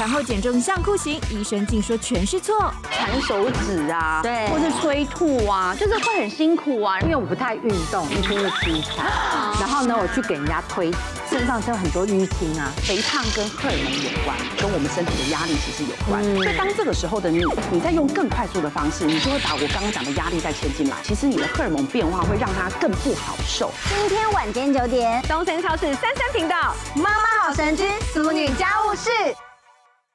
产后减重像酷刑，医生竟说全是错。 缠手指啊， 对， 或是催吐啊，就是会很辛苦啊。因为我不太运动，一天就吃一餐，然后呢，我去给人家推，身上就有很多淤青啊。肥胖跟荷尔蒙有关，跟我们身体的压力其实有关。所以当这个时候的你在用更快速的方式，你就会把我刚刚讲的压力再牵进来。其实你的荷尔蒙变化会让它更不好受。 今天晚间9点， 东森超市33频道， 妈妈好神之淑女家务事。